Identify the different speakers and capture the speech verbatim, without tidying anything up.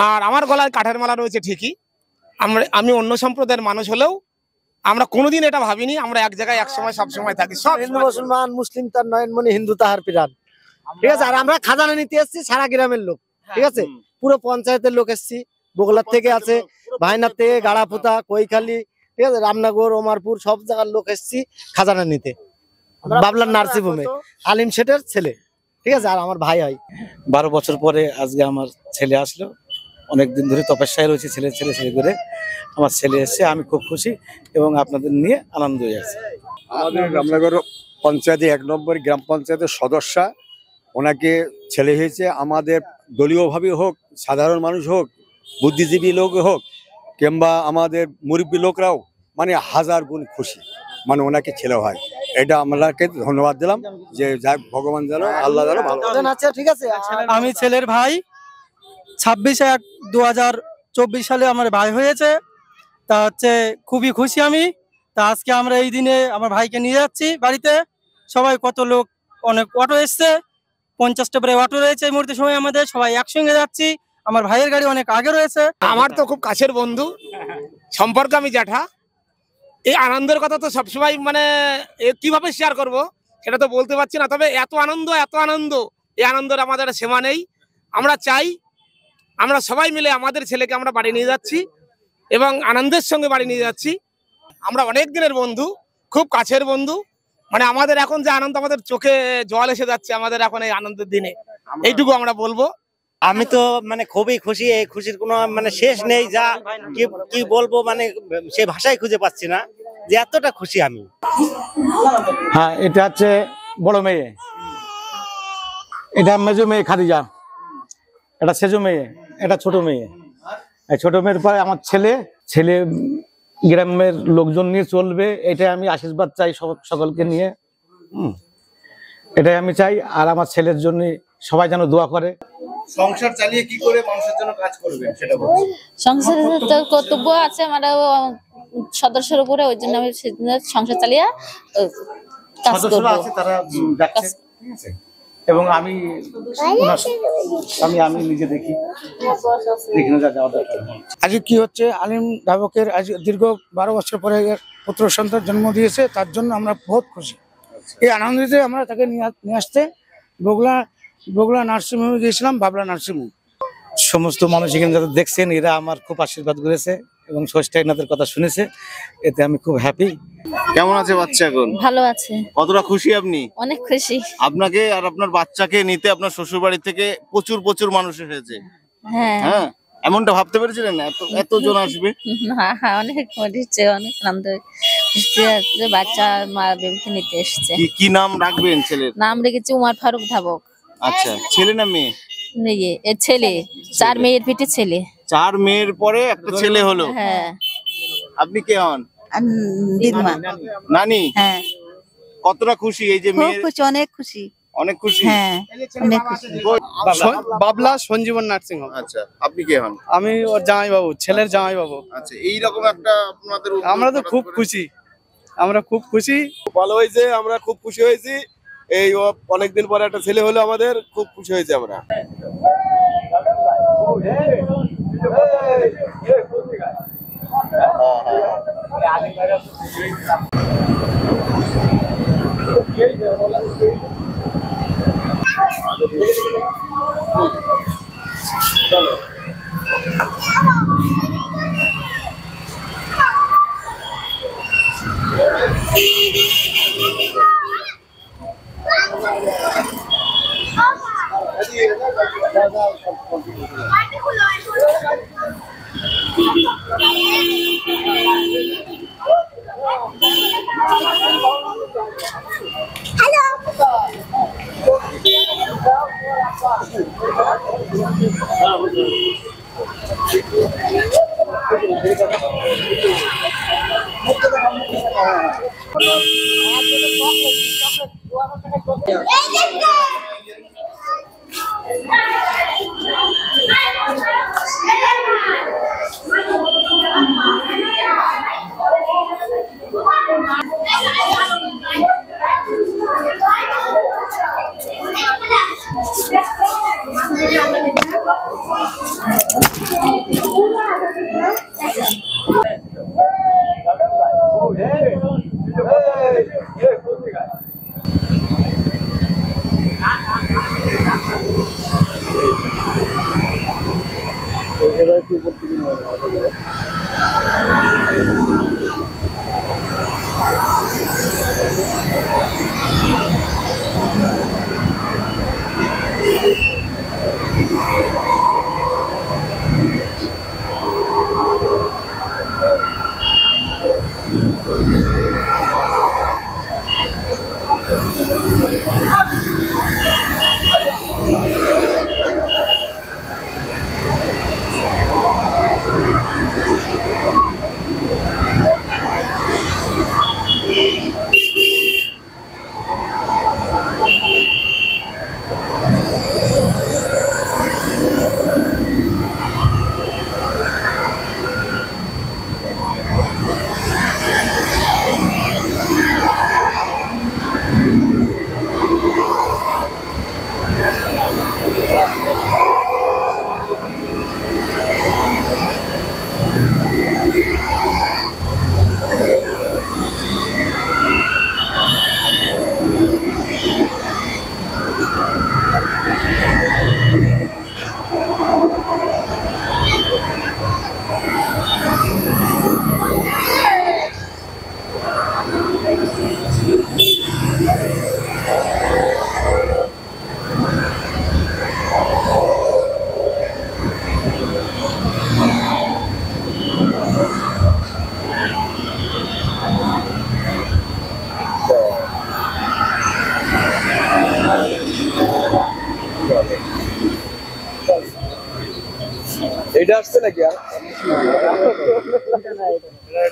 Speaker 1: আর আমার গলায় কাঠের মালা রয়েছে ঠিকই। আমরা আমি অন্য সম্প্রদায়ের মানুষ হলেও আমরা কোনোদিন এটা ভাবিনি আমরা এক জায়গায় এক সময় সব সময় থাকি। সব
Speaker 2: হিন্দু মুসলমান, মুসলিম তার নয়নমণি, হিন্দু তাহার পিরান, ঠিক আছে। আর আমরা খাজানা নিতে এসেছি সারা গ্রামের লোক, ঠিক আছে, পুরো পঞ্চায়েতের লোক এসেছি, বগলার থেকে আছে, ভাইনার থেকে, গাড়াপুতা, কৈখালি, ঠিক আছে, রামনগর, ওমারপুর, সব জায়গার লোক এসেছি খাজানা নিতে। বাবলার নার্সিংহোমে আলিম শেঠের ছেলে, ঠিক আছে। আর আমার ভাই হয়।
Speaker 3: বারো বছর পরে আজকে আমার ছেলে আসলো। অনেকদিন ধরে তপস্যায় রয়েছে ছেলে ছেলে ছেলে করে আমার ছেলে এসছে, আমি খুব খুশি এবং আপনাদের নিয়ে আনন্দ হয়ে আছে।
Speaker 4: আমাদের রামনগর পঞ্চায়েতে এক নম্বর গ্রাম পঞ্চায়েতের সদস্য, ওনাকে ছেলে হয়েছে। আমাদের দলীয়ভাবে হোক, সাধারণ মানুষ হোক, বুদ্ধিজীবী লোক হোক, কিংবা আমাদের মুরব্বী লোকরাও মানে হাজার গুণ খুশি, মানে ওনাকে ছেলে হয়। এটা আমরাকে ধন্যবাদ দিলাম যে যাক, ভগবান জানো, আল্লাহ জানো ভালো
Speaker 2: আছে, ঠিক আছে।
Speaker 5: আমি ছেলের ভাই, ছাব্বিশে এক দু হাজার চব্বিশ সালে আমার ভাই হয়েছে। তা হচ্ছে খুবই খুশি আমি। তা আজকে আমরা এই দিনে আমার ভাইকে নিয়ে যাচ্ছি বাড়িতে। সবাই কত লোক, অনেক অটো এসছে, পঞ্চাশটা প্রায় অটো রয়েছে এই মুহূর্তে সময় আমাদের, সবাই একসঙ্গে যাচ্ছি। আমার ভাইয়ের গাড়ি অনেক আগে রয়েছে।
Speaker 1: আমার তো খুব কাছের বন্ধু, সম্পর্কে আমি জ্যাঠা। এই আনন্দের কথা তো সবসময় মানে কিভাবে শেয়ার করব সেটা তো বলতে পারছি না। তবে এত আনন্দ এত আনন্দ এই আনন্দের আমাদের সীমা নেই। আমরা চাই আমরা সবাই মিলে আমাদের ছেলেকে আমরা বাড়ি নিয়ে যাচ্ছি এবং আনন্দের সঙ্গে বাড়ি নিয়ে যাচ্ছি। আমরা অনেক দিনের বন্ধু, খুব কাছের বন্ধু। মানে আমাদের এখন যে আনন্দ, আমাদের চোখে জল এসে যাচ্ছে আমাদের এখন এই আনন্দের দিনে, এইটুকু আমরা বলবো।
Speaker 6: আমি তো মানে খুবই খুশি, এই খুশির কোনো মানে শেষ নেই। যা কি কি বলবো, মানে সে ভাষাই খুঁজে পাচ্ছি না যে এতটা খুশি আমি।
Speaker 3: হ্যাঁ, এটা হচ্ছে বড় মেয়ে, এটা মেজো মেয়ে খাদিজা, এটা সেজো মেয়ে, এটা ছোট মেয়ে। এই ছোট মেয়ের পরে আমার ছেলে ছেলে গ্রামের লোকজন নিয়ে চলবে, এটাই আমি আশীর্বাদ চাই সকলকে নিয়ে। হুম, এটাই আমি চাই। আর আমার ছেলের জন্য সবাই যেন দোয়া করে।
Speaker 7: সংসার চালিয়ে কি করে মানুষের জন্য কাজ করবেন সেটা বলুন।
Speaker 8: সংসারের তো কর্তব্য আছে মানে সদস্যের উপরে, ওই জন্য আমি সংসার চালিয়ে কাজ করব।
Speaker 3: তারা যাচ্ছে, ঠিক আছে। এবং আমি আমি আমি নিজে দেখি দেখি না যাওয়া দরকার।
Speaker 9: আজ কি হচ্ছে, আলিম ধাবকের আজ দীর্ঘ বারো বছর পরে পুত্র সন্তান জন্ম দিয়েছে, তার জন্য আমরা বহুত খুশি। এই আনন্দিতে আমরা তাকে নিয়ে আসতে বগুলা বগুলা নার্সিংহোমে গিয়েছিলাম, বাবলা নার্সিংহোম।
Speaker 3: সমস্ত মানুষ এখানে যারা দেখছেন এরা আমার খুব আশীর্বাদ করেছে এবং ষষ্ঠ এনাদের কথা শুনেছে, এতে আমি খুব হ্যাপি।
Speaker 7: কেমন আছে বাচ্চা এখন?
Speaker 8: ভালো আছে।
Speaker 7: কতটা খুশি আপনি?
Speaker 8: অনেক খুশি।
Speaker 7: আপনাকে আর আপনার বাচ্চাকে নিতে আপনার শ্বশুর বাড়ি থেকে প্রচুর প্রচুর মানুষ এসেছে।
Speaker 8: হ্যাঁ
Speaker 7: হ্যাঁ, এমনটা ভাবতে পেরেছিলেন এত এতজন আসবে?
Speaker 8: হ্যাঁ হ্যাঁ, অনেক হচ্ছে, অনেক আনন্দ হচ্ছে। বাচ্চা মা বেবিকে নিতে এসেছে।
Speaker 7: কি কি নাম রাখবেন ছেলের?
Speaker 8: নাম রেখেছি উমার ফারুক ধাবক।
Speaker 7: আচ্ছা, ছেলে না মেয়ে?
Speaker 8: মেয়ে, এ ছেলে। চার মেয়ের পিঠে ছেলে।
Speaker 7: চার মেয়ের পরে একটা ছেলে হলো।
Speaker 8: হ্যাঁ।
Speaker 7: আপনি কে হন?
Speaker 8: দিদমা।
Speaker 7: নানি?
Speaker 8: হ্যাঁ।
Speaker 7: কতটা খুশি এই যে মেয়ে?
Speaker 8: খুব খুশি, অনেক খুশি।
Speaker 7: অনেক খুশি?
Speaker 8: হ্যাঁ, অনেক খুশি।
Speaker 5: বাবলা সঞ্জীবন নার্সিং হোম।
Speaker 7: আচ্ছা, আপনি কে হন?
Speaker 5: আমি ওর জামাই বাবু, ছেলের জামাই বাবু।
Speaker 7: আচ্ছা, এইরকম একটা আপনাদের
Speaker 5: আমরা তো খুব খুশি, আমরা খুব খুশি।
Speaker 4: ভালো হয়েছে, আমরা খুব খুশি হয়েছি। এই অনেকদিন পরে একটা ছেলে হলো, আমাদের খুব খুশি হয়েছে আমরা।
Speaker 10: Hello. এটা আসছে নাকি আর